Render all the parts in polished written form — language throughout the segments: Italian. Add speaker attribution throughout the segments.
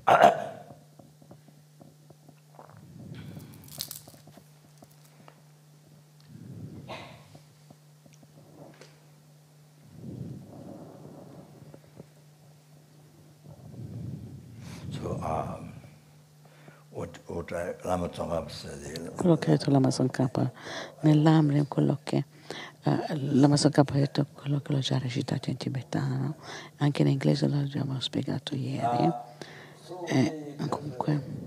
Speaker 1: Quello che ha detto Lama Tsongkhapa nell'Amri, quello che Lama Tsongkhapa ha detto, quello che l'ho già recitato in tibetano, anche in inglese l'abbiamo spiegato ieri, e comunque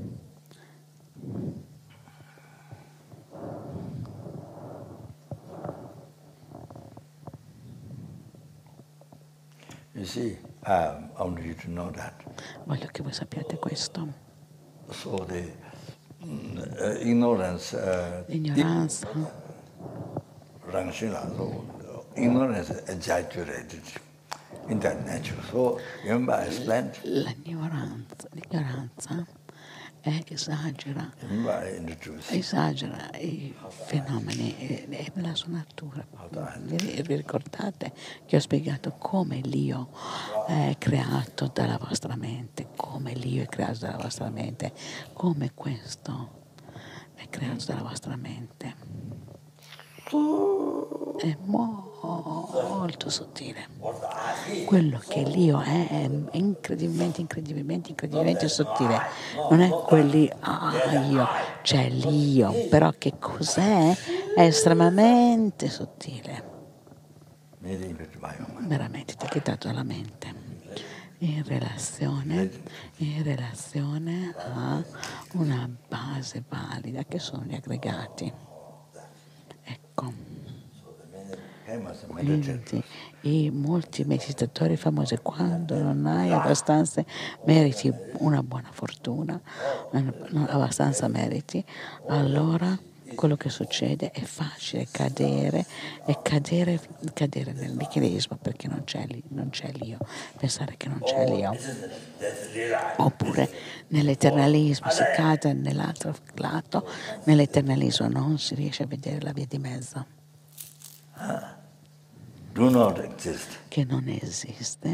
Speaker 2: You see, I want you to know that.
Speaker 1: Voglio che voi sappiate questo.
Speaker 2: So the ignorance,
Speaker 1: L'ignoranza,
Speaker 2: ignorance is exaggerated in that nature. So remember I explained.
Speaker 1: l'ignoranza esagera i fenomeni e nella sua natura. Vi ricordate che ho spiegato come l'io è creato dalla vostra mente, come l'io è creato dalla vostra mente, come questo è creato dalla vostra mente. È molto sottile. Quello che l'io è incredibilmente sottile. Non è quelli, io, c'è l'io, però che cos'è? È estremamente sottile. Veramente etichettato dalla mente. In relazione a una base valida che sono gli aggregati. Ecco. Quindi i molti meditatori famosi, quando non hai abbastanza meriti, una buona fortuna, non abbastanza meriti, allora quello che succede è facile cadere nel perché non c'è l'io, pensare che non c'è l'io, oppure nell'eternalismo si cade nell'altro lato, nell'eternalismo non si riesce a vedere la via di mezzo.
Speaker 2: Do not exist.
Speaker 1: Che non esiste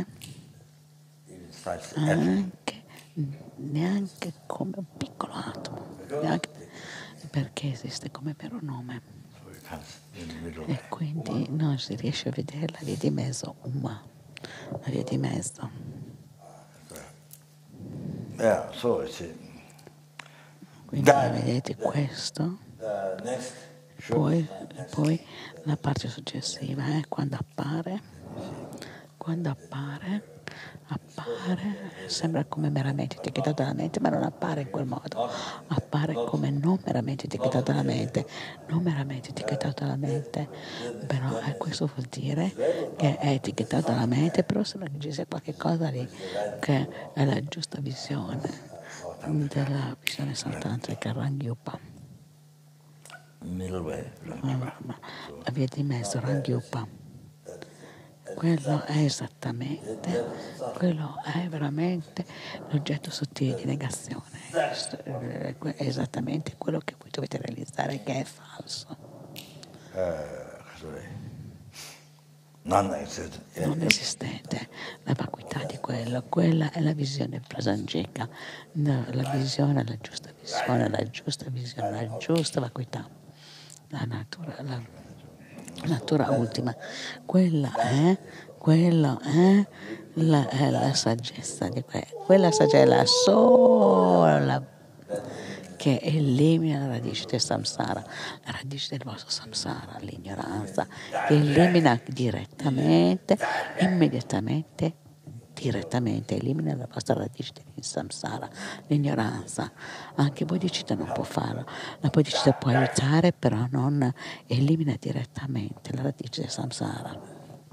Speaker 1: neanche come un piccolo atomo, neanche perché esiste come mero nome, e quindi non si riesce a vedere la via di mezzo la via di mezzo. Quindi vedete questo, poi la parte successiva è quando appare, sembra come meramente etichettato dalla mente, ma non appare in quel modo, appare come non meramente etichettato dalla mente, però questo vuol dire che è etichettato dalla mente, però sembra che ci sia qualche cosa lì che è la giusta visione della visione santantrica Rangyupa. La via di mezzo Rangyupa. Quello è veramente l'oggetto sottile di negazione, è esattamente quello che voi dovete realizzare che è falso. Non esistente, la vacuità di quello, quella è la visione prasanjika, la visione, la giusta visione, la giusta vacuità, la natura ultima, quella è la saggezza di quella saggezza è la sola che elimina la radice del samsara, la radice del vostro samsara, l'ignoranza, che elimina immediatamente, elimina la vostra radice del samsara, l'ignoranza. Anche bodhicitta non può farlo, la bodhicitta può aiutare, però non elimina direttamente la radice del samsara.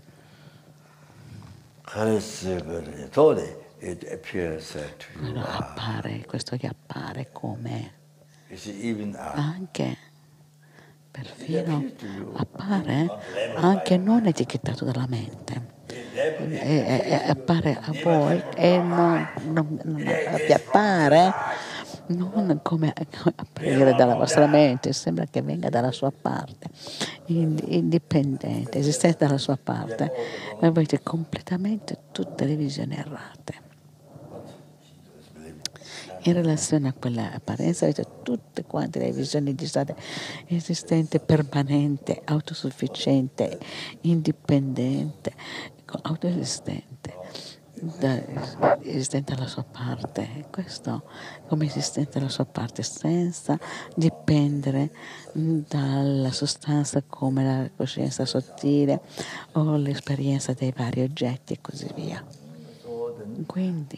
Speaker 1: Quello appare, questo che appare come anche perfino appare anche non etichettato dalla mente, appare a voi e non vi appare non come apparire dalla vostra mente, sembra che venga dalla sua parte, indipendente, esistente dalla sua parte, ma avete completamente tutte le visioni errate. In relazione a quella apparenza avete tutte quante le visioni di stare esistente, permanente, autosufficiente, indipendente, autoesistente, esistente alla sua parte. Questo come esistente alla sua parte senza dipendere dalla sostanza come la coscienza sottile o l'esperienza dei vari oggetti e così via. Quindi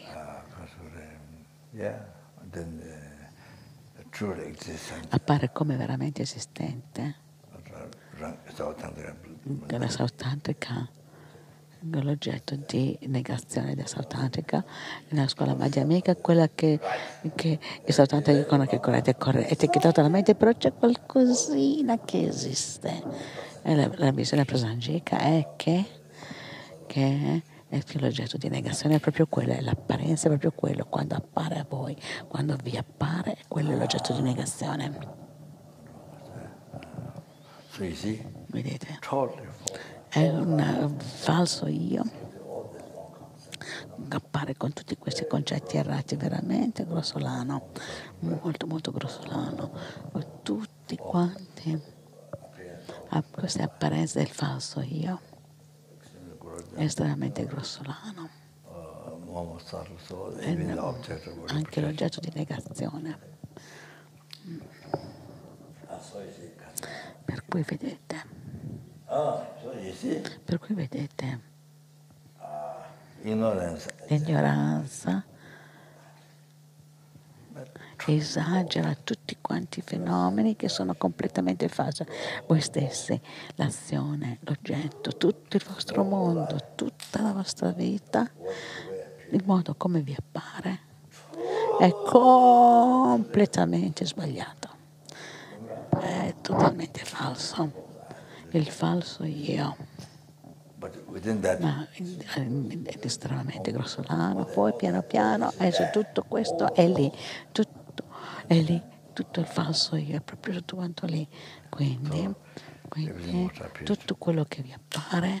Speaker 1: appare come veramente esistente che la Sautantrika, l'oggetto di negazione della Sautantrika nella scuola madhyamika, quella che il Sautantrika dicono che è etichettata la mente, però c'è qualcosina che esiste. E la visione prasangica è che è che l'oggetto di negazione è proprio quello, è l'apparenza, è proprio quello, quando appare a voi, quando vi appare, quello è l'oggetto di negazione. Vedete? È un falso io che appare con tutti questi concetti errati, veramente grossolano, molto molto grossolano, tutti quanti a queste apparenze del falso io. Estremamente grossolano, anche l'oggetto di negazione. Per cui vedete l'ignoranza esagera tutti quanti i fenomeni che sono completamente falsi. Voi stessi, l'azione, l'oggetto, tutto il vostro mondo, tutta la vostra vita, il modo come vi appare è completamente sbagliato, è totalmente falso, il falso io. Ma è estremamente grossolano, poi piano piano esce tutto questo, è lì, tutto il falso io, è proprio tutto quanto lì. Quindi tutto quello che vi appare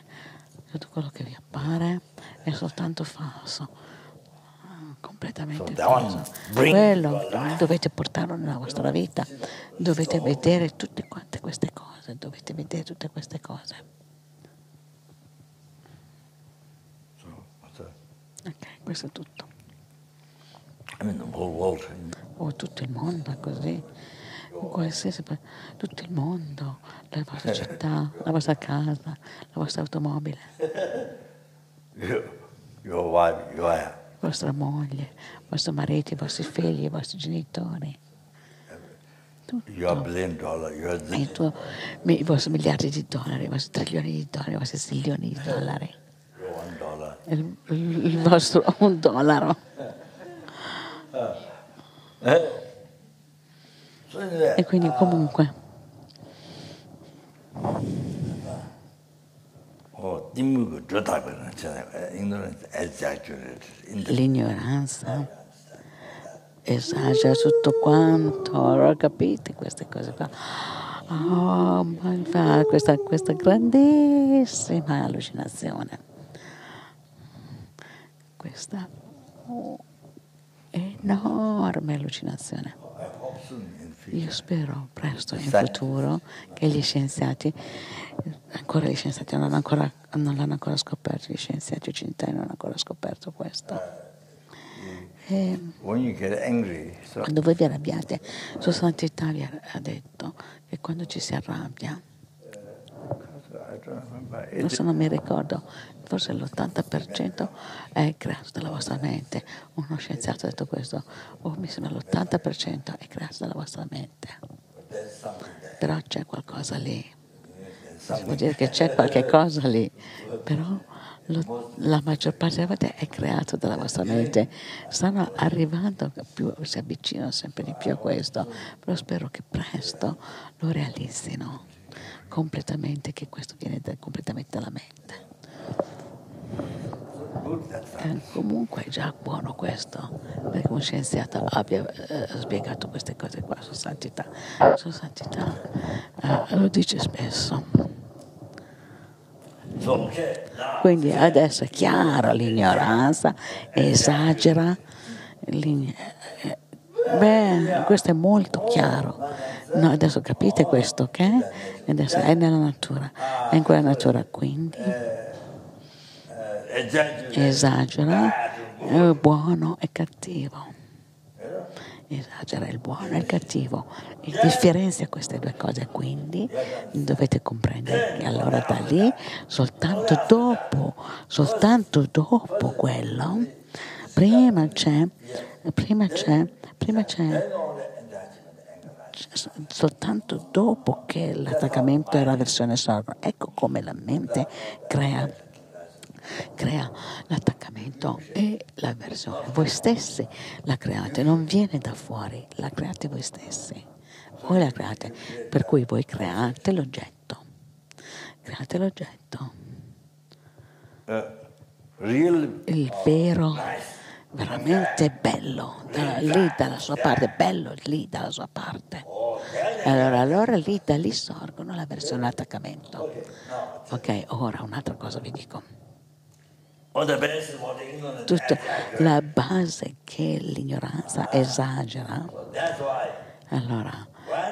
Speaker 1: è soltanto falso, completamente falso. Quello dovete portarlo nella vostra vita, dovete vedere tutte quante queste cose, Ok, questo è tutto. Tutto il mondo è così. Tutto il mondo, la vostra città, la vostra casa, la vostra automobile, vostra moglie, vostro marito, i vostri figli, i vostri genitori. Tutto. I vostri miliardi di dollari, i vostri trilioni di dollari, i vostri zilioni di dollari. Il vostro $1. E quindi comunque l'ignoranza esagera tutto quanto, allora capite queste cose qua. Ma fa questa grandissima allucinazione, questa enorme allucinazione. Io spero presto in futuro che gli scienziati non l'hanno ancora scoperto, gli scienziati occidentali non hanno ancora scoperto questo. Quando voi vi arrabbiate, Sua Santità vi ha detto che quando ci si arrabbia, adesso non mi ricordo, forse l'80% è creato dalla vostra mente. Uno scienziato ha detto questo, mi sembra l'80% è creato dalla vostra mente. Però c'è qualcosa lì. Vuol dire che c'è qualche cosa lì, però la maggior parte delle volte è creato dalla vostra mente. Stanno arrivando, si avvicinano sempre di più a questo, però spero che presto lo realizzino completamente, che questo viene completamente dalla mente. Comunque è già buono questo, perché un scienziato abbia spiegato queste cose qua. Sua Santità lo dice spesso. Quindi adesso è chiaro, l'ignoranza esagera Beh, questo è molto chiaro. No, adesso capite questo, ok? Adesso è nella natura, è in quella natura, quindi esagera il buono e cattivo. Esagera il buono e il cattivo e differenzia queste due cose, quindi dovete comprendere che allora da lì soltanto dopo quello soltanto dopo che l'attaccamento e la versione sorgono. Ecco come la mente crea l'attaccamento e l'avversione. Voi stessi la create, non viene da fuori, la create voi stessi. Voi la create, per cui voi create l'oggetto. Create l'oggetto. Il vero, veramente bello, lì dalla sua parte, bello lì dalla sua parte. Allora lì da lì sorgono la versione l'attaccamento. Ok, ora un'altra cosa vi dico. Tutta la base che l'ignoranza esagera. Allora,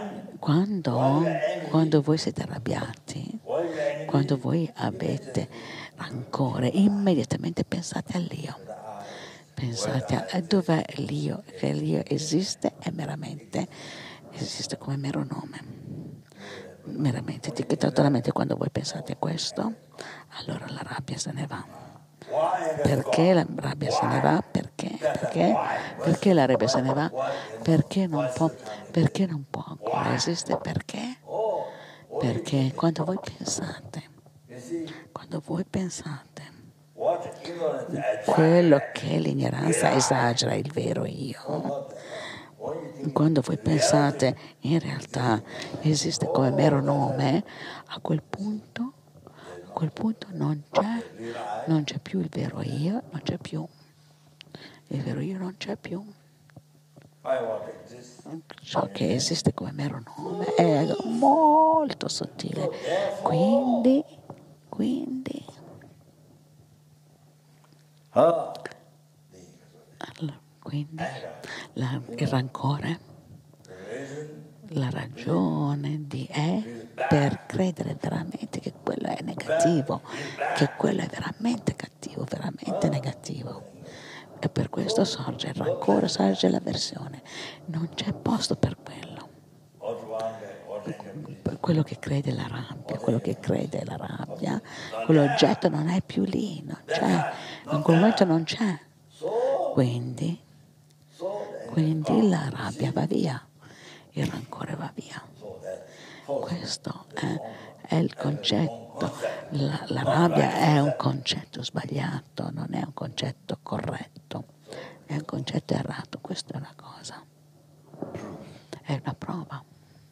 Speaker 1: quando voi siete arrabbiati, quando voi avete rancore, immediatamente pensate all'io. Pensate a dov'è l'io, che l'io esiste e meramente esiste come mero nome. Meramente etichettato la mente. Quando voi pensate a questo, allora la rabbia se ne va. Perché la rabbia se ne va? Perché la rabbia se ne va? Perché non può ancora esistere? Perché quando voi pensate quello che l'ignoranza esagera il vero io, quando voi pensate in realtà esiste come mero nome, a quel punto non c'è più il vero io, non c'è più. Il vero io non c'è più. Ciò che esiste come mero nome è molto sottile. Quindi il rancore, la ragione è per credere veramente che quello è negativo, che quello è veramente cattivo, veramente negativo. E per questo sorge il rancore, sorge l'avversione. Non c'è posto per quello. Quello che crede la rabbia, quell'oggetto non è più lì, non c'è, in quel momento non c'è. Quindi la rabbia va via, il rancore va via. Questo è il concetto. La rabbia è un concetto sbagliato, non è un concetto corretto, è un concetto errato. Questa è una cosa, è una prova.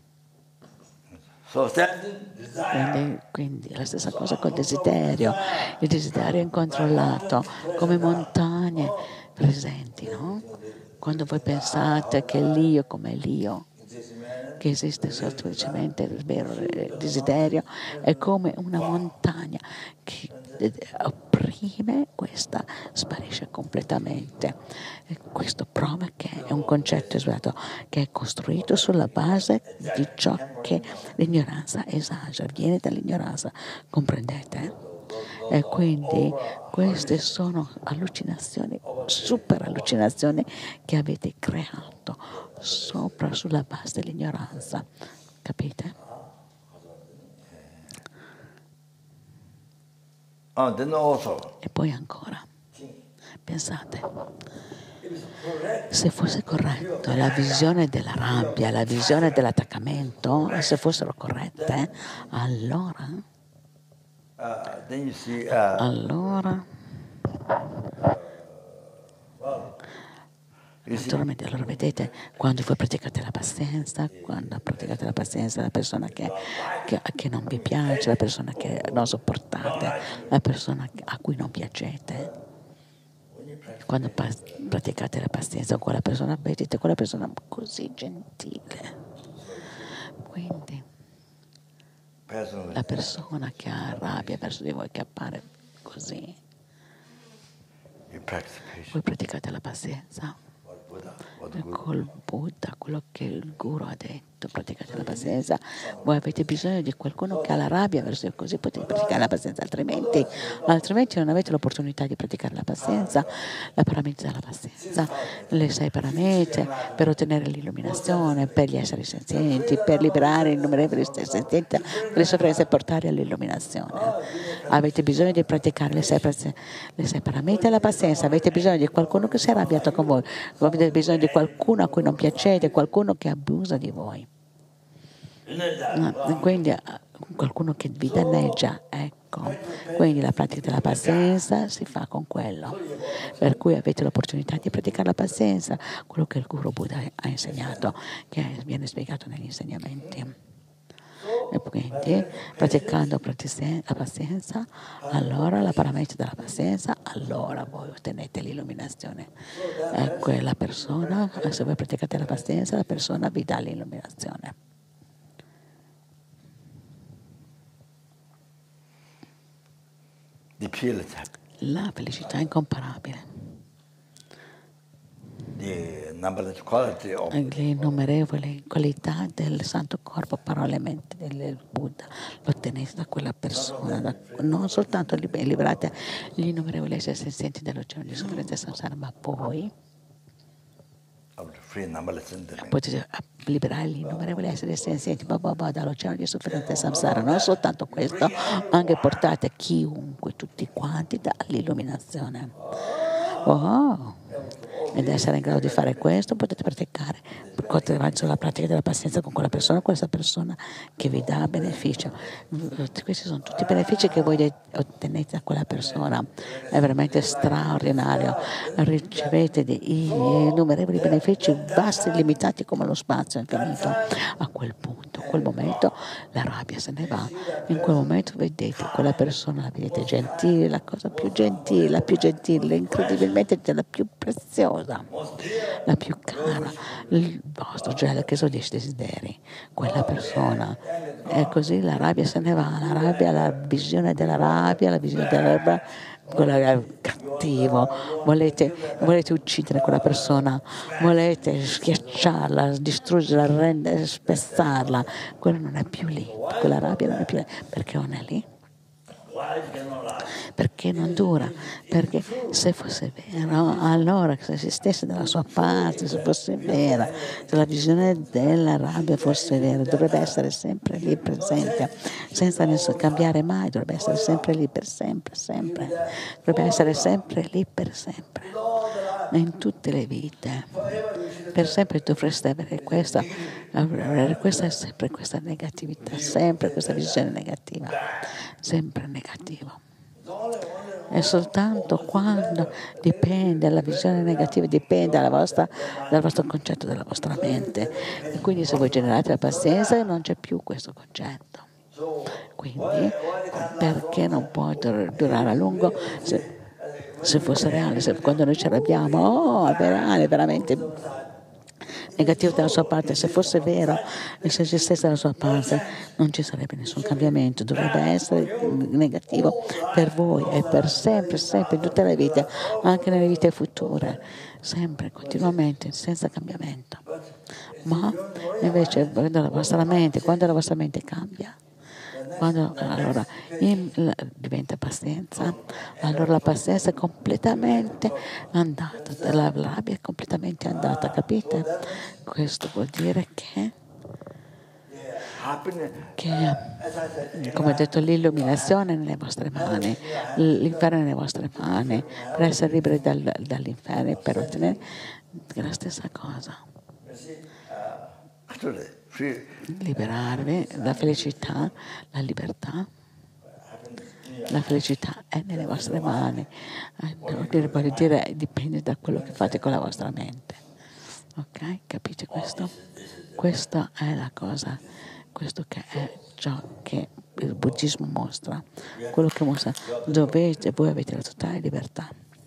Speaker 1: Quindi la stessa cosa col desiderio, il desiderio incontrollato, come montagne presenti, no? Quando voi pensate che l'io come l'io, che esiste semplicemente il vero desiderio, è come una montagna che opprime, questa sparisce completamente. E questo prova che è un concetto sbagliato, che è costruito sulla base di ciò che l'ignoranza esagera, viene dall'ignoranza, comprendete? E quindi queste sono allucinazioni, super allucinazioni che avete creato sulla base dell'ignoranza, capite? E poi ancora, pensate, se fosse corretto la visione della rabbia, la visione dell'attaccamento, se fossero corrette, allora naturalmente, allora vedete, quando voi praticate la pazienza, la persona che non vi piace, la persona che non sopportate, la persona a cui non piacete, quando praticate la pazienza con quella persona, vedete quella persona così gentile. Quindi la persona che ha rabbia verso di voi, che appare così, voi praticate la pazienza. col Buddha, quello che il Guru ha detto, praticate la pazienza. Voi avete bisogno di qualcuno che ha la rabbia verso voi, così potete praticare la pazienza, altrimenti non avete l'opportunità di praticare la pazienza, la paramita della pazienza, le 6 paramite per ottenere l'illuminazione, per gli esseri senzienti, per liberare innumerevoli esseri senzienti dalle sofferenze e portare all'illuminazione. Avete bisogno di praticare le 6 paramite e la pazienza, avete bisogno di qualcuno che si è arrabbiato con voi, avete bisogno di qualcuno a cui non piacete, qualcuno che abusa di voi. Quindi qualcuno che vi danneggia, ecco. Quindi la pratica della pazienza si fa con quello. Per cui avete l'opportunità di praticare la pazienza, quello che il Guru Buddha ha insegnato, che viene spiegato negli insegnamenti. E quindi praticando la pazienza, allora la paramita della pazienza, allora voi ottenete l'illuminazione. E quella persona, se voi praticate la pazienza, la persona vi dà l'illuminazione. La felicità incomparabile. Le innumerevoli qualità del Santo Corpo, parole e mente del Buddha, lo ottenete da quella persona, non soltanto liberate gli innumerevoli esseri senzienti dell'oceano di sofferenza e samsara, ma poi potete liberare gli innumerevoli esseri senzienti dall'oceano di sofferenza e samsara. Non soltanto questo, ma anche portate chiunque, tutti quanti, all'illuminazione. Oh! Ed essere in grado di fare questo, potete praticare attraverso la pratica della pazienza con questa persona che vi dà beneficio. Questi sono tutti i benefici che voi ottenete da quella persona. È veramente straordinario. Ricevete dei innumerevoli benefici vasti e limitati come lo spazio infinito. A quel punto, a quel momento, la rabbia se ne va. In quel momento vedete quella persona, la vedete gentile, la cosa più gentile, incredibilmente la più preziosa, la più cara, il vostro gioia che sono i desideri, quella persona. E così la rabbia se ne va, la rabbia, la visione della rabbia, quella è cattivo, volete uccidere quella persona, volete schiacciarla, distruggerla, spezzarla, quella non è più lì, quella rabbia non è più lì, perché non è lì? Perché non dura, perché se fosse vero, allora se si stesse dalla sua parte, se fosse vera, se la visione della rabbia fosse vera, dovrebbe essere sempre lì presente, senza cambiare mai, dovrebbe essere sempre lì per sempre, dovrebbe essere sempre lì per sempre, in tutte le vite, per sempre dovreste avere questa è sempre questa negatività, sempre questa visione negativa, sempre negativo. È soltanto quando dipende la visione negativa, dipende dal vostro concetto della vostra mente. E quindi se voi generate la pazienza non c'è più questo concetto. Quindi perché non può durare a lungo? Se fosse reale, quando noi ci arrabbiamo, è reale, veramente negativo dalla sua parte, se fosse vero e se esistesse dalla sua parte non ci sarebbe nessun cambiamento, dovrebbe essere negativo per voi e per sempre, in tutte le vite, anche nelle vite future, sempre, continuamente, senza cambiamento. Ma invece quando la vostra mente cambia, allora diventa pazienza, allora la pazienza è completamente andata, la rabbia è completamente andata, capite? Questo vuol dire che come ho detto, l'illuminazione è nelle vostre mani, l'inferno è nelle vostre mani, per essere liberi dall'inferno, per ottenere la stessa cosa. Liberarvi, la felicità, la libertà, la felicità è nelle vostre mani, voglio dire, dipende da quello che fate con la vostra mente. Ok? Capite questo? Questa è la cosa, questo che è ciò che il buddismo mostra, quello che mostra, voi avete la totale libertà.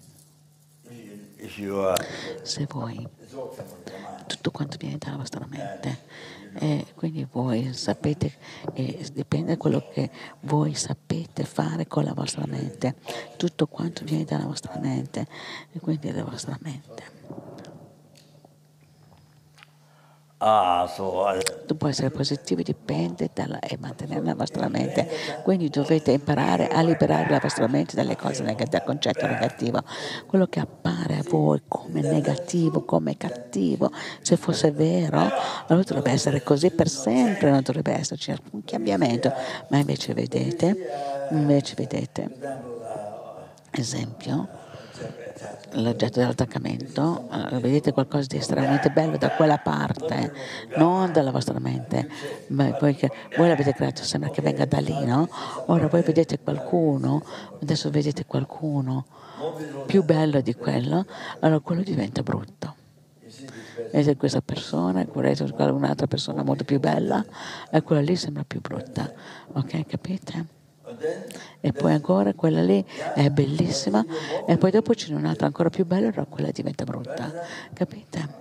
Speaker 1: Se voi, tutto quanto viene dalla vostra mente, e quindi voi sapete, dipende da quello che voi sapete fare con la vostra mente, tutto quanto viene dalla vostra mente, e quindi dalla vostra mente. Tu puoi essere positivo, dipende e mantenere la vostra mente. Quindi dovete imparare a liberare la vostra mente dalle cose negative, dal concetto negativo. Quello che appare a voi come negativo, come cattivo, se fosse vero, allora dovrebbe essere così per sempre, non dovrebbe esserci alcun cambiamento. Ma invece vedete, esempio, l'oggetto dell'attaccamento, vedete qualcosa di estremamente bello da quella parte, non dalla vostra mente, ma voi l'avete creato, sembra che venga da lì, no? Ora voi vedete qualcuno, adesso vedete qualcuno più bello di quello, allora quello diventa brutto. Vedete questa persona, volete un'altra persona molto più bella e quella lì sembra più brutta, ok? Capite? E poi ancora quella lì è bellissima e poi dopo c'è un'altra ancora più bella, allora quella diventa brutta, capite?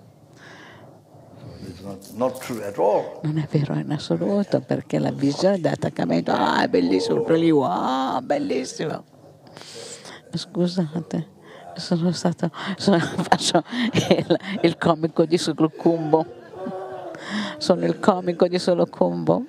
Speaker 1: Non è vero in assoluto, perché la visione dell'attaccamento, è bellissimo, quello lì, wow, bellissimo. Scusate, faccio il comico di Solokumbo. Sono il comico di Solokumbo.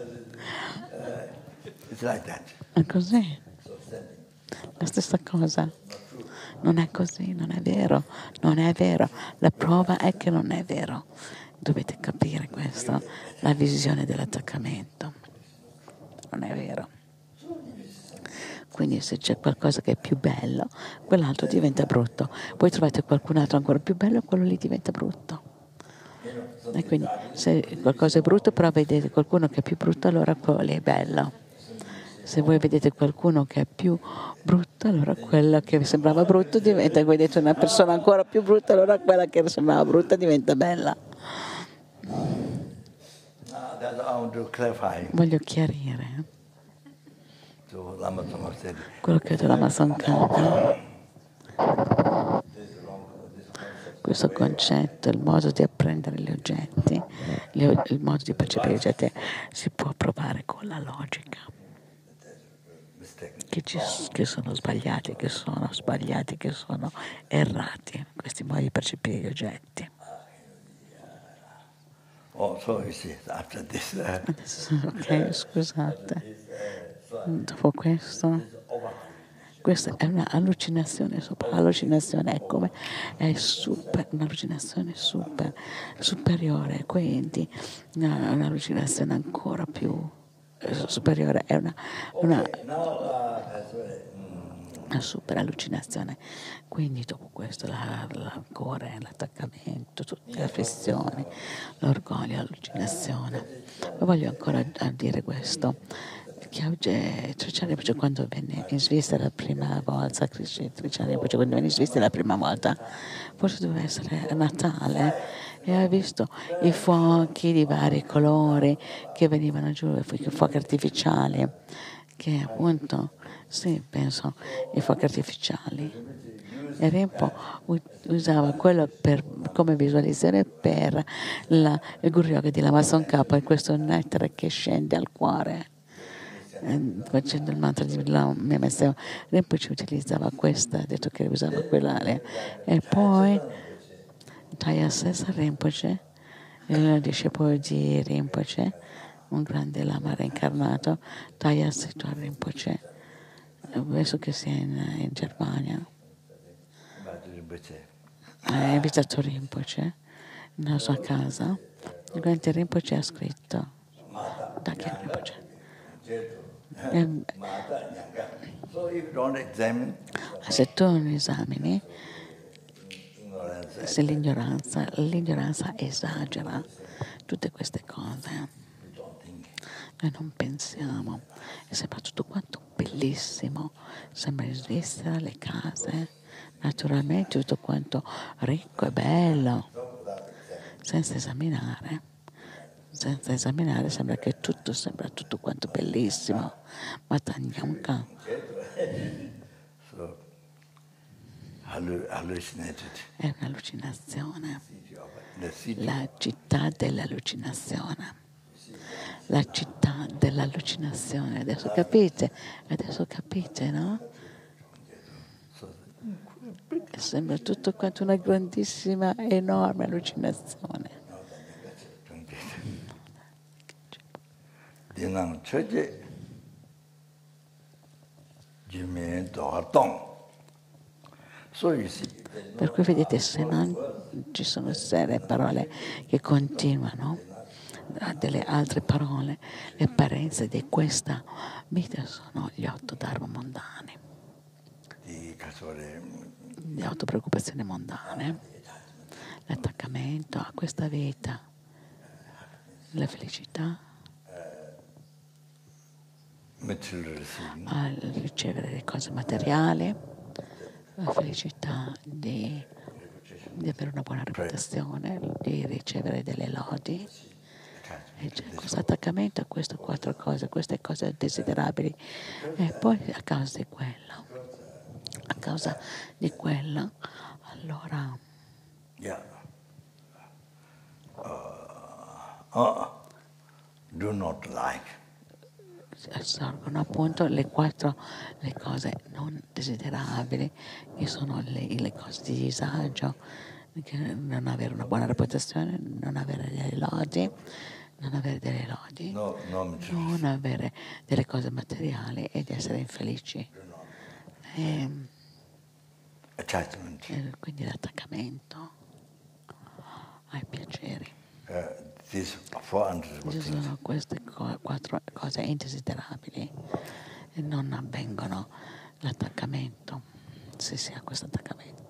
Speaker 1: È così. La stessa cosa. Non è così, non è vero, non è vero. La prova è che non è vero. Dovete capire questo, la visione dell'attaccamento. Non è vero. Quindi se c'è qualcosa che è più bello, quell'altro diventa brutto. Poi trovate qualcun altro ancora più bello, quello lì diventa brutto. E quindi se qualcosa è brutto, però vedete qualcuno che è più brutto, allora quello lì è bello. Se voi vedete qualcuno che è più brutto, allora quella che sembrava brutto diventa, vedete una persona ancora più brutta, allora quella che sembrava brutta diventa bella. Voglio chiarire quello che ha detto Lama Tsongkhapa. Questo concetto, il modo di apprendere gli oggetti, il modo di percepire gli oggetti si può provare con la logica. Che sono sbagliati, che sono errati questi modi di percepire gli oggetti. Ok, scusate. Dopo questo, questa è un'allucinazione sopra l'allucinazione, è come è un'allucinazione superiore, quindi un'allucinazione ancora più superiore, è una super allucinazione. Quindi dopo questo l'ancore, l'attaccamento, tutte le afflizioni, l'orgoglio, l'allucinazione. Ma voglio ancora dire questo, che Rinpoche quando venne in Svizzera la prima volta, Rinpoche quando venne in Svizzera la prima volta, forse doveva essere a Natale, e ha visto i fuochi di vari colori che venivano giù, i fuochi artificiali, che appunto, sì, penso, i fuochi artificiali. E Rinpo usava quello come visualizzazione per il Guru Yoga di Lama Tsongkhapa, e questo nettare che scende al cuore. Facendo il mantra di Rinpoche, Rinpoche utilizzava questa, ha detto che usava quella. E poi Thaya Sesa Rinpoche, il discepolo di Rinpoche, un grande lama reincarnato, Thaya Seta Rinpoche, penso che sia in Germania. Ha invitato Rinpoche nella sua casa. Durante Rinpoche ha scritto Dakya Rinpoche. Se tu non esamini, se l'ignoranza esagera tutte queste cose, noi non pensiamo, e sembra tutto quanto bellissimo, sembra in Svizzera le case, naturalmente tutto quanto ricco e bello, senza esaminare sembra che sembra tutto quanto bellissimo, ma Tanyamka è un'allucinazione, la città dell'allucinazione. La città dell'allucinazione, adesso capite, no? Sembra tutto quanto una grandissima, enorme allucinazione.
Speaker 2: dinang cheje jimen dong.
Speaker 1: Per cui vedete, se non ci sono serie parole che continuano, delle altre parole, le apparenze di questa vita sono gli 8 dharma mondani, le 8 preoccupazioni mondane, l'attaccamento a questa vita, la felicità, a ricevere le cose materiali, la felicità di avere una buona reputazione, di ricevere delle lodi. E c'è questo attaccamento a queste 4 cose, queste cose desiderabili. E poi a causa di quello, allora
Speaker 2: do not like.
Speaker 1: Sorgono appunto le cose non desiderabili, che sono le cose di disagio, che non avere una buona reputazione, non avere delle lodi, non avere delle cose materiali ed essere infelici. Quindi l'attaccamento ai piaceri. Ci sono queste 4 cose indesiderabili e non avvengono l'attaccamento, se si ha questo attaccamento.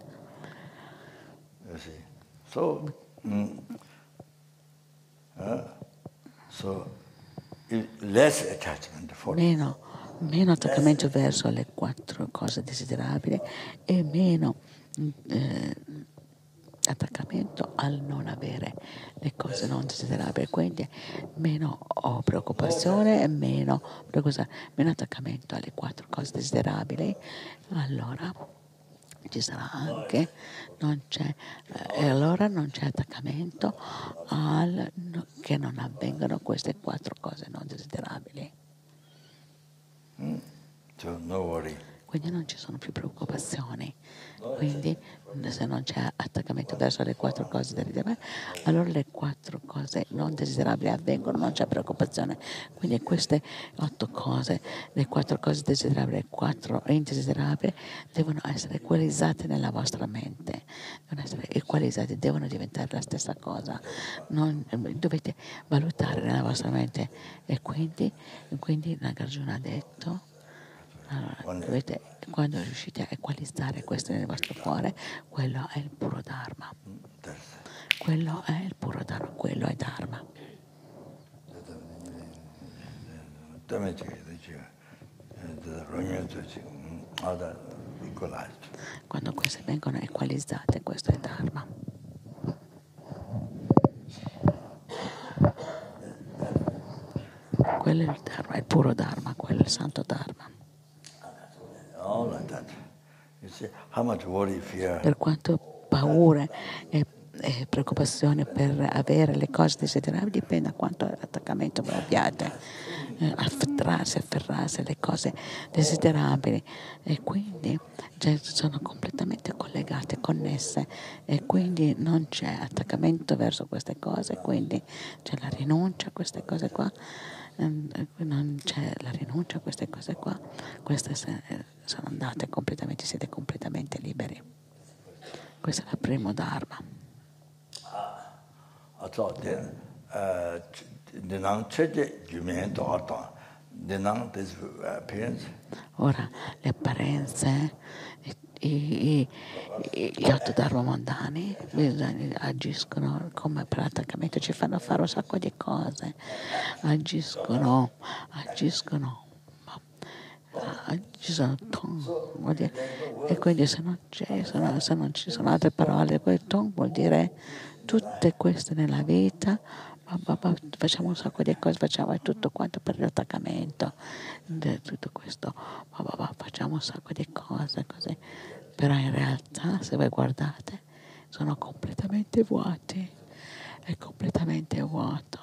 Speaker 2: Less attachment for
Speaker 1: meno attaccamento verso le 4 cose desiderabili e meno attaccamento al non avere le cose non desiderabili, quindi meno preoccupazione e meno attaccamento alle 4 cose desiderabili. Allora ci sarà anche, non c'è attaccamento che non avvengano queste 4 cose non desiderabili.
Speaker 2: So no worry.
Speaker 1: Quindi non ci sono più preoccupazioni. Quindi se non c'è attaccamento verso le 4 cose desiderabili, allora le 4 cose non desiderabili avvengono, non c'è preoccupazione. Quindi queste 8 cose, le 4 cose desiderabili e 4 indesiderabili, devono essere equalizzate nella vostra mente. Devono essere equalizzate, devono diventare la stessa cosa. Dovete valutare nella vostra mente. E quindi Nagarjuna ha detto, quando riuscite a equalizzare questo nel vostro cuore, quello è il puro Dharma. Quello è il puro Dharma, quello è Dharma. Quando queste vengono equalizzate, questo è Dharma. Quello è il Dharma, è il puro Dharma, quello è il santo Dharma. Per quanto paure e preoccupazione per avere le cose desiderabili dipende da quanto attaccamento voi abbiate, afferrarsi alle cose desiderabili, e quindi sono completamente collegate, connesse, e quindi non c'è attaccamento verso queste cose, quindi c'è la rinuncia a queste cose qua. Non c'è la rinuncia a queste cose qua, queste sono andate completamente, siete completamente liberi. Questo è il primo Dharma. Ora le apparenze, gli 8 Dharma mondani agiscono come per attaccamento, ci fanno fare un sacco di cose, agiscono e quindi se non ci sono altre parole, poi tong vuol dire tutte queste nella vita, facciamo un sacco di cose, facciamo tutto quanto per l'attaccamento, tutto questo, facciamo un sacco di cose così, però in realtà se voi guardate sono completamente vuoti, è completamente vuoto.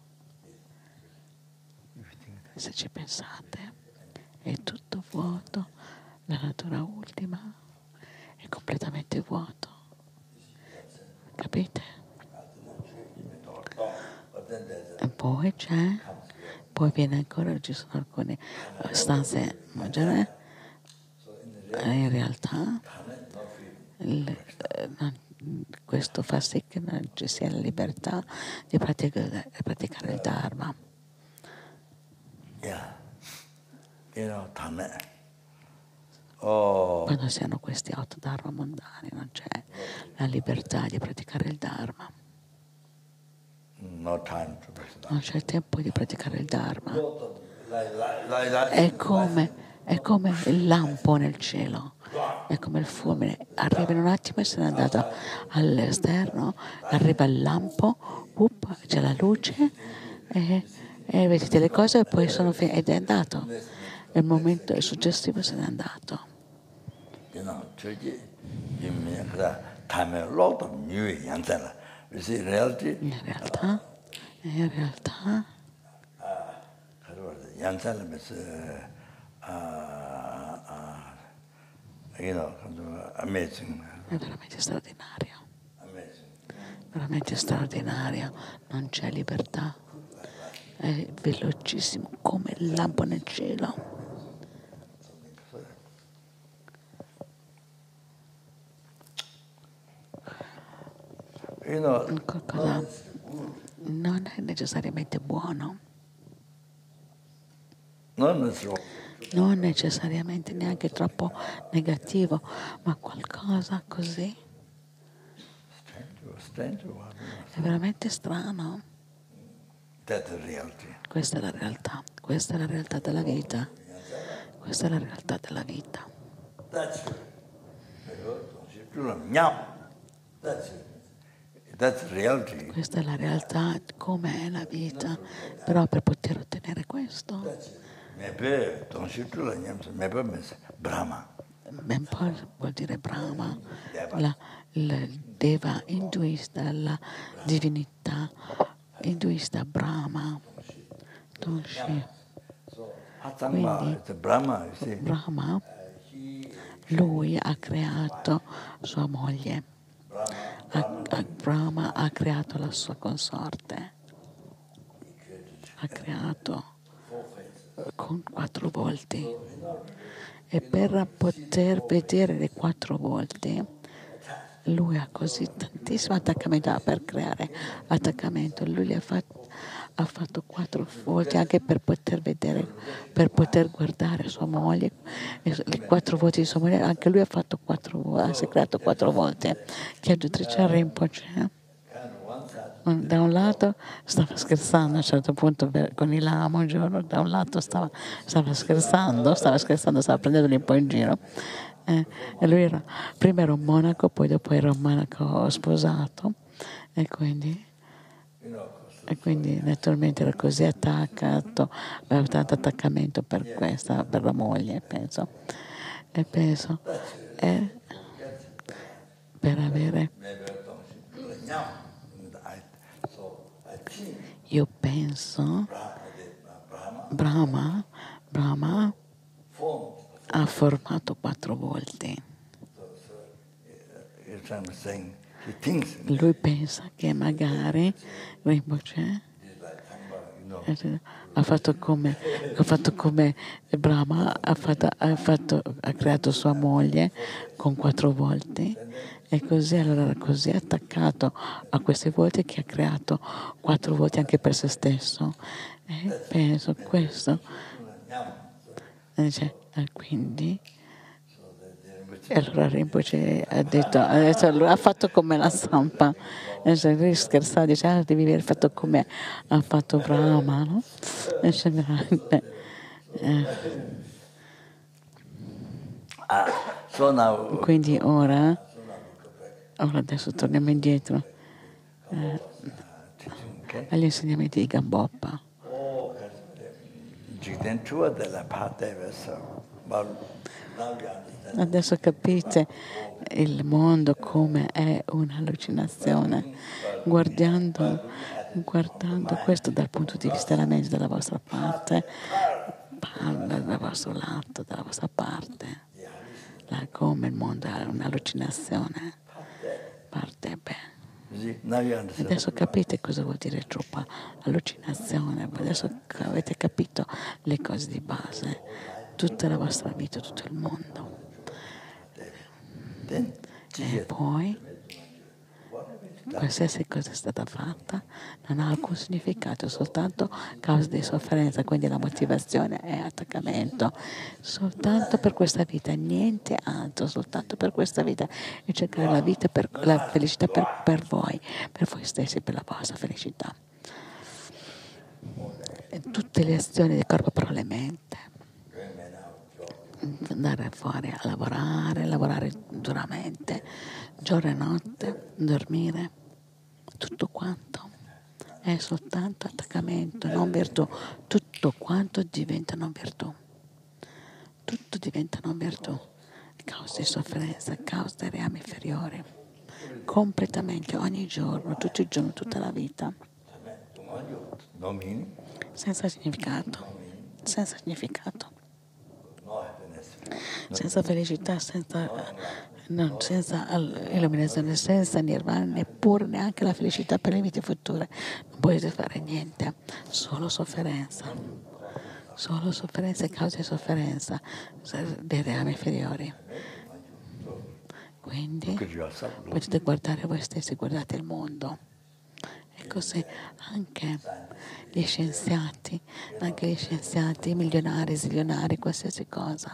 Speaker 1: Se ci pensate, è tutto vuoto, la natura ultima è completamente vuoto, capite? E poi poi viene ancora, ci sono alcune stanze maggiori, in realtà questo fa sì che non ci sia la libertà di praticare il Dharma. Quando si hanno questi 8 Dharma mondani non c'è la libertà di praticare il Dharma. Non c'è tempo di praticare il Dharma. È come il lampo nel cielo, è come il fulmine. Arriva in un attimo e se n'è andato all'esterno, arriva il lampo, c'è la luce e vedete le cose e poi ed è andato. Il momento successivo se n'è andato. In realtà
Speaker 2: amazing.
Speaker 1: È veramente straordinario, non c'è libertà, è velocissimo come il lampo nel cielo. Qualcosa non è necessariamente buono, non necessariamente neanche troppo negativo, ma qualcosa così è veramente strano. Questa è la realtà, questa è la realtà della vita, questa è la realtà della vita. Questa è la realtà, come è la vita, però per poter ottenere questo, Mempa vuol dire Brahma, il Deva induista, la divinità induista Brahma, Tonshi. Quindi Brahma, lui ha creato sua moglie. Brahma ha creato la sua consorte, ha creato con 4 volti e per poter vedere le 4 volti lui ha così tantissimo attaccamento per creare attaccamento. Lui ha fatto 4 volti anche per poter vedere, per poter guardare sua moglie, le 4 volti di sua moglie. Anche lui ha fatto 4 volte, si è creato 4 volte. Kyagyu Trichan Rinpoche da un lato stava scherzando a un certo punto con il lama un giorno, da un lato stava scherzando, stava prendendoli un po' in giro. E lui prima era un monaco, poi dopo era un monaco sposato e quindi naturalmente era così attaccato, aveva tanto attaccamento per questa, per la moglie, penso. E penso, per avere, io penso, Brahma ha formato 4 volte. Lui pensa che magari Rinpoche ha fatto come Brahma ha creato sua moglie con 4 volti e così allora era così attaccato a queste volte che ha creato 4 volti anche per se stesso. E penso questo. Quindi e allora Rinpoche ha detto, ha fatto come la stampa, lui scherzava, dice, devi aver fatto come ha fatto Brahma, no? Quindi ora adesso torniamo indietro agli insegnamenti di Gamboppa. Adesso capite il mondo come è un'allucinazione, guardando questo dal punto di vista della mente della vostra parte, dal vostro lato, dalla vostra parte, come il mondo è un'allucinazione, parte bene. Adesso capite cosa vuol dire truppa allucinazione, adesso avete capito le cose di base, tutta la vostra vita, tutto il mondo. E poi qualsiasi cosa è stata fatta non ha alcun significato, soltanto causa di sofferenza, quindi la motivazione è attaccamento, soltanto per questa vita, niente altro, soltanto per questa vita e cercare la vita per la felicità per voi stessi, per la vostra felicità. E tutte le azioni del corpo però le mente. Andare fuori a lavorare duramente, giorno e notte, dormire, tutto quanto è soltanto attaccamento, non virtù, tutto quanto diventa non virtù, tutto diventa non virtù, causa di sofferenza, causa dei reami inferiori, completamente, ogni giorno, tutti i giorni, tutta la vita, senza significato, senza felicità, senza illuminazione, senza nirvana, neppure neanche la felicità per le vite future. Non potete fare niente, solo sofferenza e causa di sofferenza dei reami inferiori. Quindi potete guardare voi stessi, guardate il mondo. E così anche gli scienziati, milionari, zilionari, qualsiasi cosa.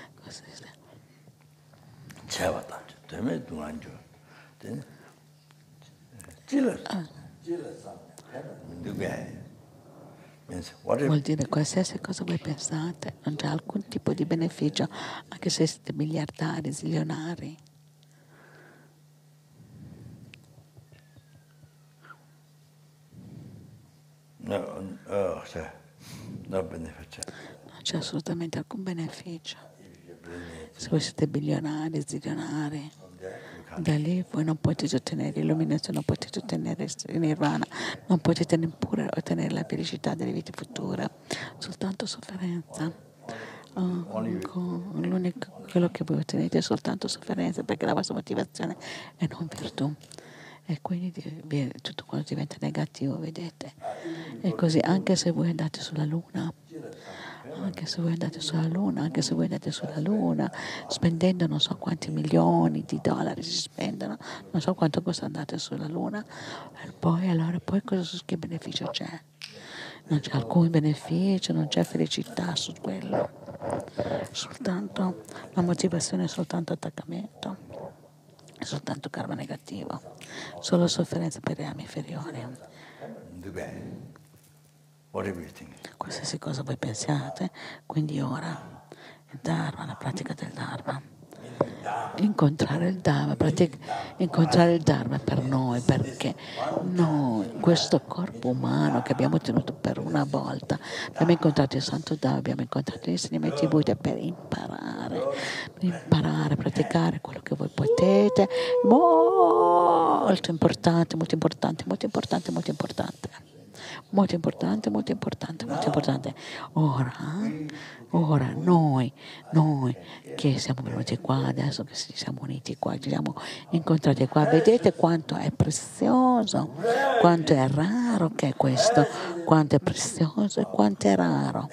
Speaker 1: Vuol dire qualsiasi cosa voi pensate, non c'è alcun tipo di beneficio, anche se siete miliardari, zilionari.
Speaker 2: No beneficio.
Speaker 1: Non c'è assolutamente alcun beneficio. Se voi siete bilionari, zilionari, da lì voi non potete ottenere illuminazione, non potete ottenere il nirvana, non potete neppure ottenere la felicità delle vite future, soltanto sofferenza. L'unico quello che voi ottenete è soltanto sofferenza, perché la vostra motivazione è non virtù. E quindi tutto quanto diventa negativo, vedete? E così anche se voi andate sulla Luna, spendendo non so quanti milioni di dollari si spendono, non so quanto costa andare sulla Luna, e poi che beneficio c'è? Non c'è alcun beneficio, non c'è felicità su quello, soltanto la motivazione è soltanto attaccamento, è soltanto karma negativo, solo sofferenza per reami inferiori. Qualsiasi cosa voi pensiate, quindi ora il Dharma, la pratica del Dharma, incontrare il Dharma per noi, perché noi, questo corpo umano che abbiamo tenuto per una volta, abbiamo incontrato il Santo Dharma, abbiamo incontrato gli insegnamenti Buddha per imparare, praticare quello che voi potete, molto importante. Ora noi che siamo venuti qua, adesso che ci siamo uniti qua, ci siamo incontrati qua, vedete quanto è prezioso, quanto è raro che è questo, quanto è prezioso e quanto è raro.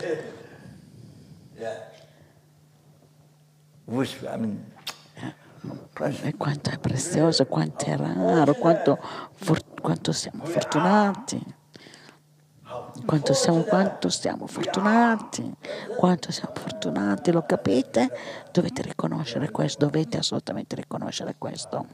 Speaker 1: E quanto è prezioso, quanto è raro, quanto siamo fortunati. Quanto siamo fortunati, lo capite? Dovete riconoscere questo, dovete assolutamente riconoscere questo.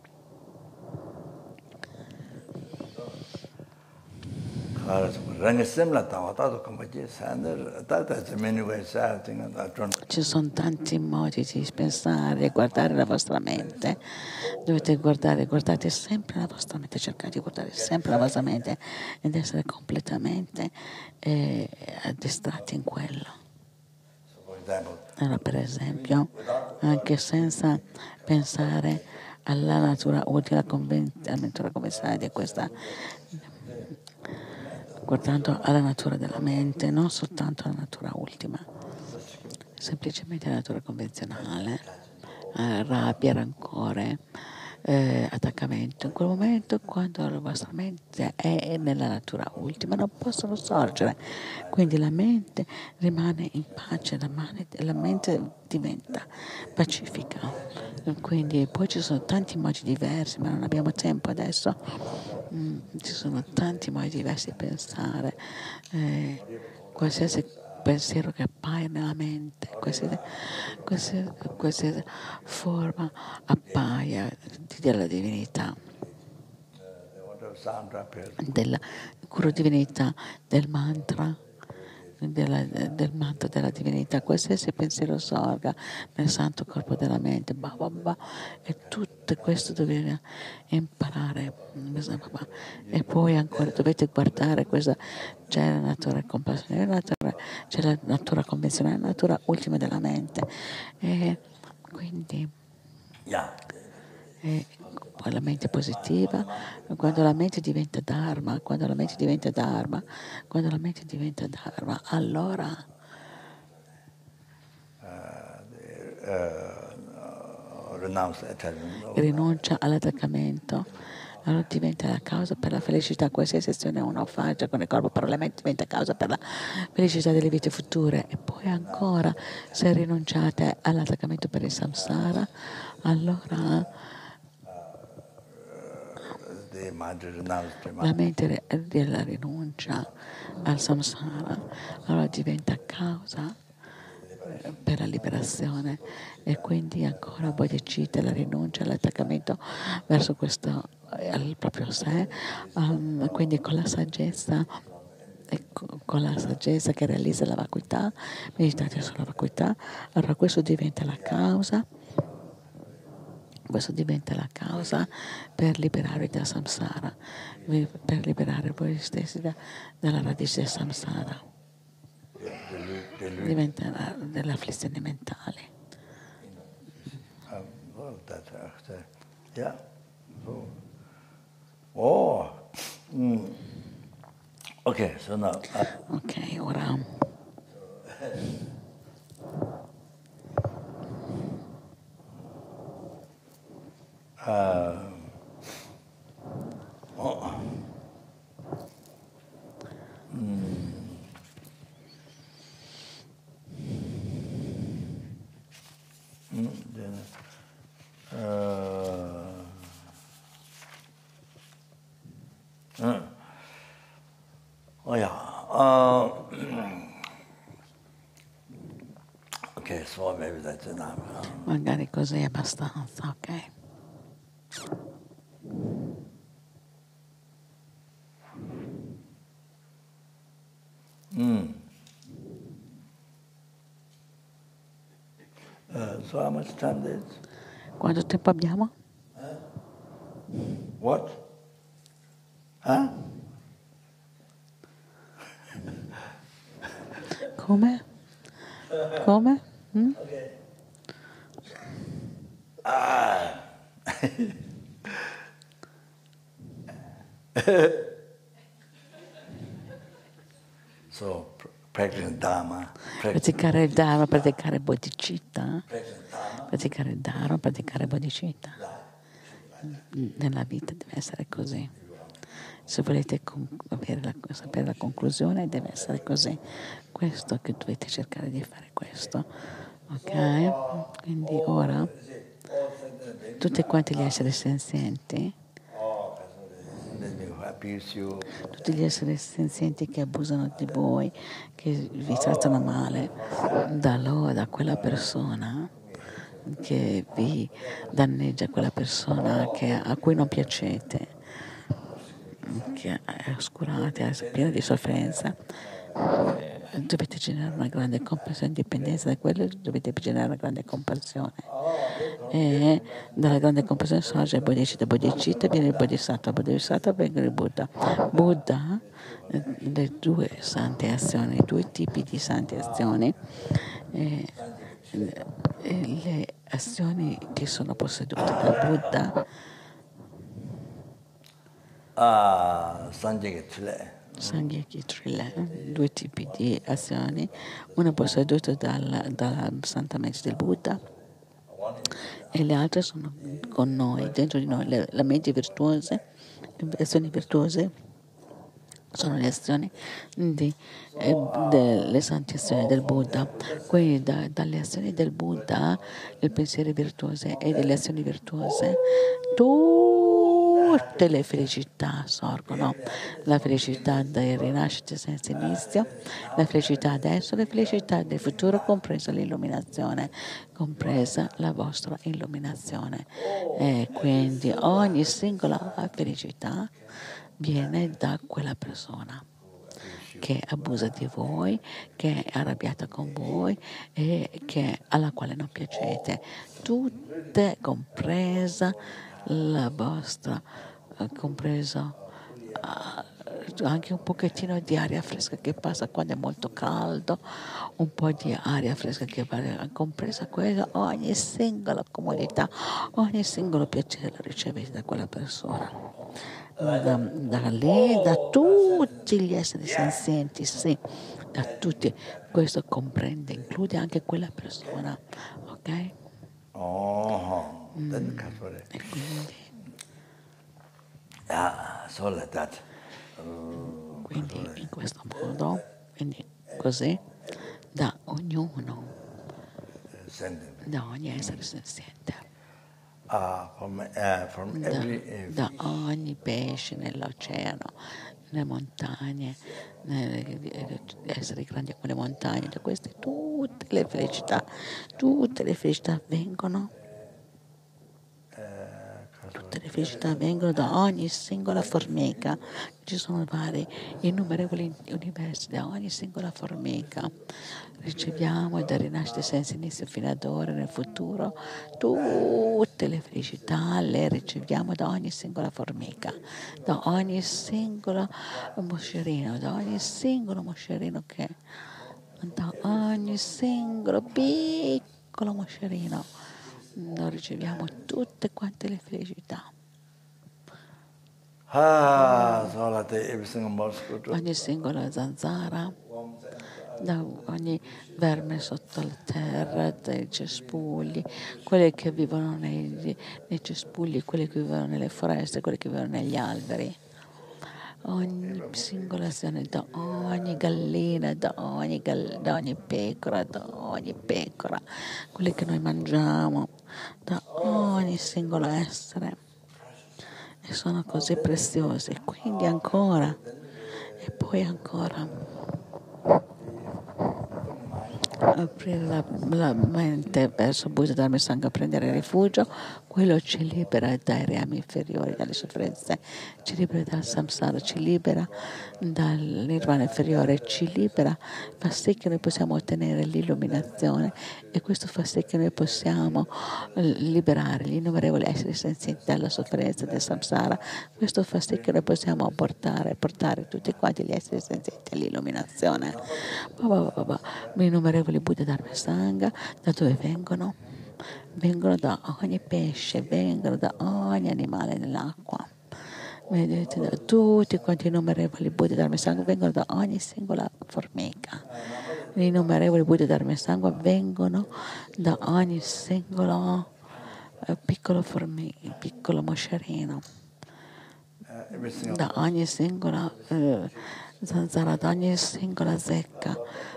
Speaker 1: Ci sono tanti modi di pensare e guardare la vostra mente. Dovete guardate sempre la vostra mente, cercate di guardare sempre la vostra mente ed essere completamente distratti in quello. Allora, per esempio, anche senza pensare alla natura ultima, alla natura convenzionale di questa, guardando alla natura della mente, non soltanto alla natura ultima, semplicemente alla natura convenzionale, rabbia, rancore, attaccamento. In quel momento, quando la vostra mente è nella natura ultima, non possono sorgere. Quindi la mente rimane in pace, la mente diventa pacifica. Quindi poi ci sono tanti modi diversi, ma non abbiamo tempo adesso. Ci sono tanti modi diversi di pensare. Qualsiasi pensiero che appaia nella mente, qualsiasi forma appaia della divinità, della cura divinità, del mantra, del mantra della divinità, qualsiasi pensiero sorga nel santo corpo della mente, e tutto questo dovete imparare, e poi ancora dovete guardare questa, c'è la natura compassionale, c'è la natura convenzionale, la natura ultima della mente, e quindi la mente positiva, quando la mente diventa dharma, allora rinuncia all'attaccamento, allora diventa la causa per la felicità. Qualsiasi azione uno faccia con il corpo, però la mente diventa causa per la felicità delle vite future. E poi ancora, se rinunciate all'attaccamento per il samsara, allora la mente della rinuncia al samsara, allora diventa causa per la liberazione, e quindi ancora bodhicitta, la rinuncia all'attaccamento verso questo, al proprio sé, quindi con la saggezza che realizza la vacuità, meditate sulla vacuità, allora questo diventa la causa per liberarvi dal samsara, per liberare voi stessi dalla radice del samsara, diventa delle afflizioni mentali.
Speaker 2: Ok, so now.
Speaker 1: Ok, ora.
Speaker 2: Ok, so maybe that's enough.
Speaker 1: Magari così è abbastanza, ok?
Speaker 2: So how much time there is?
Speaker 1: Quanto tempo abbiamo?
Speaker 2: What? Huh?
Speaker 1: Come? Come?
Speaker 2: Okay. So, practicing Dharma.
Speaker 1: Praticare il Dharma, praticare bodhicitta. Praticare il Dharma, praticare bodhicitta. Nella vita deve essere così. Se volete sapere la conclusione, deve essere così. Questo che dovete cercare di fare questo. Ok? Quindi ora tutti quanti gli esseri senzienti, tutti gli esseri senzienti che abusano di voi, che vi trattano male, da quella persona che vi danneggia, quella persona a cui non piacete, che è oscurata, è piena di sofferenza, dovete generare una grande compassione, indipendenza da quello, dovete generare una grande compassione. E dalla grande compassione sorge il bodhicitta viene il bodhisattva viene il Buddha. Buddha, le due sante azioni, i due tipi di sante azioni, le azioni che sono possedute dal Buddha, Sanghya Trile, due tipi di azioni, una posseduta dalla Santa Mente del Buddha, e le altre sono con noi, dentro di noi. Le mente virtuose, le azioni virtuose sono le azioni delle santi azioni del Buddha. Quindi dalle azioni del Buddha, le pensieri virtuose e delle azioni virtuose, tutte le felicità sorgono. La felicità delle rinascite senza inizio, la felicità adesso, la felicità del futuro, compresa l'illuminazione, compresa la vostra illuminazione. E quindi ogni singola felicità viene da quella persona che abusa di voi, che è arrabbiata con voi e alla quale non piacete. Tutte compresa la vostra, compresa anche un pochettino di aria fresca che passa quando è molto caldo, un po' di aria fresca che va, compresa quella, ogni singola comodità, ogni singolo piacere lo ricevete da quella persona. Da lei, da tutti gli esseri senzienti, sì, da tutti. Questo comprende, include anche quella persona, ok? E quindi quindi in questo modo, quindi così, da ognuno, da ogni essere senziente. Da ogni pesce nell'oceano, nelle montagne, negli esseri grandi come le montagne, da queste tutte le felicità vengono. Tutte le felicità vengono da ogni singola formica. Ci sono vari, innumerevoli universi da ogni singola formica. Riceviamo da rinascite senza inizio fino ad ora, nel futuro, tutte le felicità le riceviamo da ogni singola formica, da ogni singolo moscerino, da ogni singolo piccolo moscerino. Noi riceviamo tutte quante le felicità. Ogni singola zanzara, da ogni verme sotto la terra, dai cespugli, quelli che vivono nei cespugli, quelli che vivono nelle foreste, quelli che vivono negli alberi. Ogni singola azione, da ogni gallina, da ogni pecora, quelli che noi mangiamo, da ogni singolo essere. E sono così preziosi. Quindi ancora, e poi ancora. Aprire la mente verso Buddha Dharma Sangha, prendere rifugio, quello ci libera dai reami inferiori, dalle sofferenze, ci libera dal samsara, ci libera dal nirvana inferiore, ci libera, fa sì che noi possiamo ottenere l'illuminazione e questo fa sì che noi possiamo liberare gli innumerevoli esseri senzienti dalla sofferenza del samsara. Questo fa sì che noi possiamo portare tutti quanti gli esseri senzienti all'illuminazione. Gli innumerevoli Buddha Dharma Sangha, da dove vengono? Vengono da ogni pesce, vengono da ogni animale nell'acqua. Vedete, da tutti quanti innumerevoli Buddha Dharma Sangha vengono da ogni singola formica. Gli innumerevoli Buddha Dharma Sangha vengono da ogni singolo piccolo moscerino, da ogni singola zanzara, da ogni singola zecca,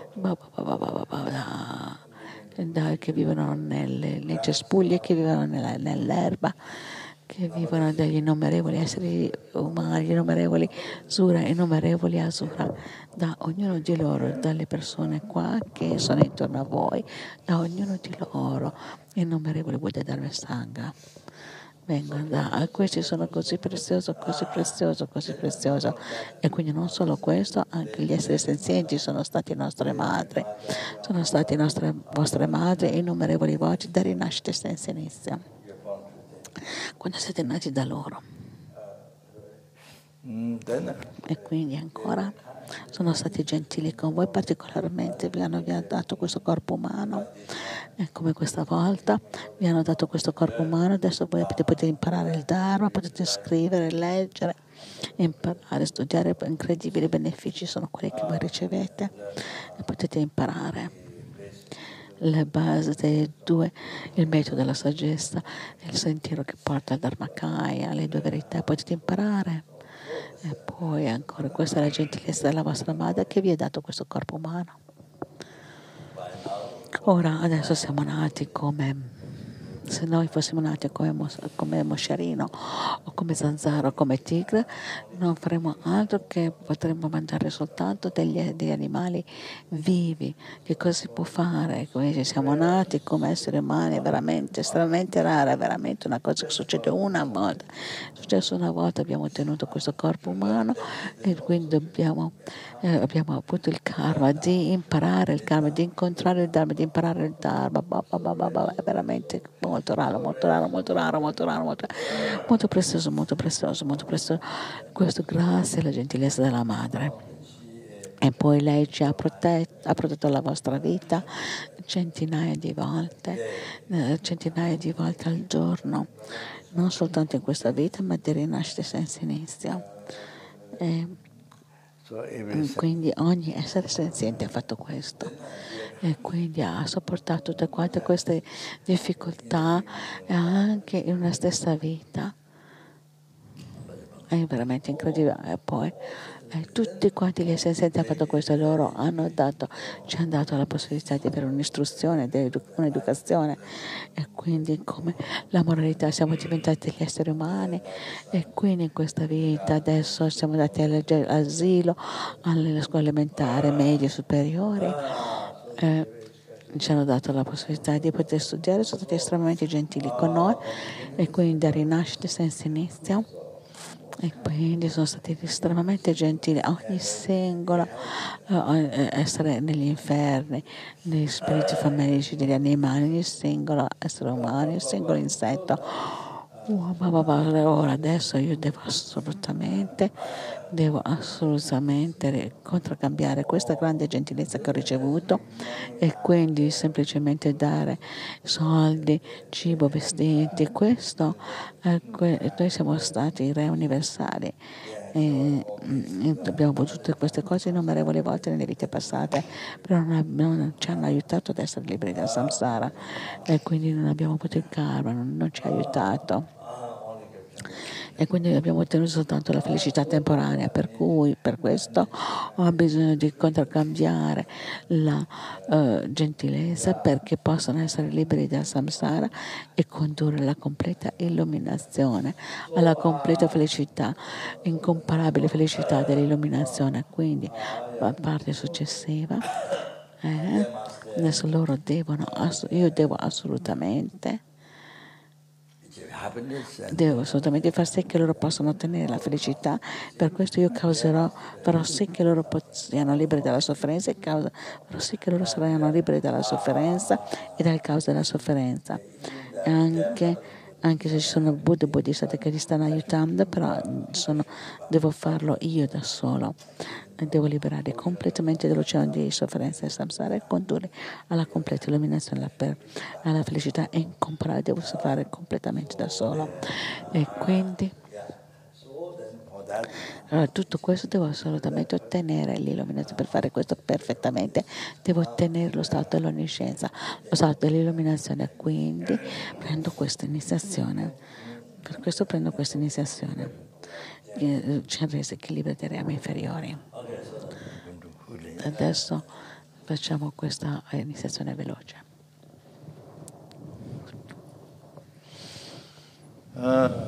Speaker 1: che vivono nei cespugli, che vivono nell'erba, che vivono degli innumerevoli esseri umani, innumerevoli sura, innumerevoli asura, da ognuno di loro, dalle persone qua che sono intorno a voi, da ognuno di loro, innumerevoli Buddha Dharma Sangha. Vengono da questi sono così prezioso. E quindi non solo questo, anche gli esseri senzienti sono stati nostre madri, sono stati vostre madri, innumerevoli voci da rinascite senza inizio. Quando siete nati da loro. E quindi ancora sono stati gentili con voi, particolarmente vi hanno dato questo corpo umano, e come questa volta vi hanno dato questo corpo umano, adesso voi potete imparare il Dharma, potete scrivere, leggere, imparare, studiare, incredibili benefici sono quelli che voi ricevete e potete imparare. le basi dei due, il metodo della saggezza, il sentiero che porta al Dharmakaya, le due verità, potete imparare. E poi ancora, questa è la gentilezza della vostra madre che vi ha dato questo corpo umano. Ora, adesso siamo nati come, se noi fossimo nati come moscerino o come zanzaro o come tigre, non faremmo altro che potremmo mangiare soltanto degli animali vivi. Che cosa si può fare? Quindi siamo nati come esseri umani, veramente estremamente rara, è veramente una cosa che succede una volta. È successo una volta, abbiamo ottenuto questo corpo umano e quindi abbiamo avuto il karma di imparare il karma, di incontrare il Dharma, di imparare il Dharma. È veramente molto raro, molto raro, molto raro, molto raro, molto prezioso, molto prezioso, molto prezioso. Questo grazie alla gentilezza della madre. E poi lei ci ha protetto la vostra vita centinaia di volte al giorno, non soltanto in questa vita, ma di rinascita senza inizio. Quindi ogni essere senziente ha fatto questo e quindi ha sopportato tutte quante queste difficoltà anche in una stessa vita. È veramente incredibile. E poi tutti quanti gli senzienti hanno fatto questo, loro ci hanno dato la possibilità di avere un'istruzione, un'educazione e quindi come la moralità siamo diventati degli esseri umani e quindi in questa vita adesso siamo andati all'asilo, alle scuole elementari, medie, superiori. Ci hanno dato la possibilità di poter studiare, sono stati estremamente gentili con noi e quindi da rinascita senza inizio. E quindi sono stati estremamente gentili a ogni singolo essere negli inferni, negli spiriti famelici degli animali, ogni singolo essere umano, ogni singolo insetto. Ora adesso io devo assolutamente contraccambiare questa grande gentilezza che ho ricevuto e quindi semplicemente dare soldi, cibo, vestiti. Questo noi siamo stati re universali. Abbiamo avuto tutte queste cose innumerevoli volte nelle vite passate, però non ci hanno aiutato ad essere liberi dal samsara e quindi non abbiamo avuto il karma, non ci ha aiutato. E quindi abbiamo ottenuto soltanto la felicità temporanea, per cui per questo ho bisogno di contraccambiare la gentilezza perché possano essere liberi dal samsara e condurre alla completa illuminazione, alla completa felicità, incomparabile felicità dell'illuminazione. Quindi la parte successiva, adesso io devo assolutamente far sì che loro possano ottenere la felicità, per questo io farò sì che loro siano liberi dalla sofferenza farò sì che loro saranno liberi dalla sofferenza e dal causa della sofferenza. Anche se ci sono Buddha e Bodhisattva che li stanno aiutando, però devo farlo io da solo. Devo liberare completamente dall'oceano di sofferenza e samsara e condurli alla completa illuminazione, alla felicità incomparabile. Devo fare completamente da solo. E quindi tutto questo devo assolutamente ottenere l'illuminazione. Per fare questo perfettamente devo ottenere lo stato dell'onniscienza, lo stato dell'illuminazione. Quindi prendo questa iniziazione. Per questo prendo questa iniziazione. Ci rese equilibrio dei reami inferiori. Adesso facciamo questa iniziazione veloce.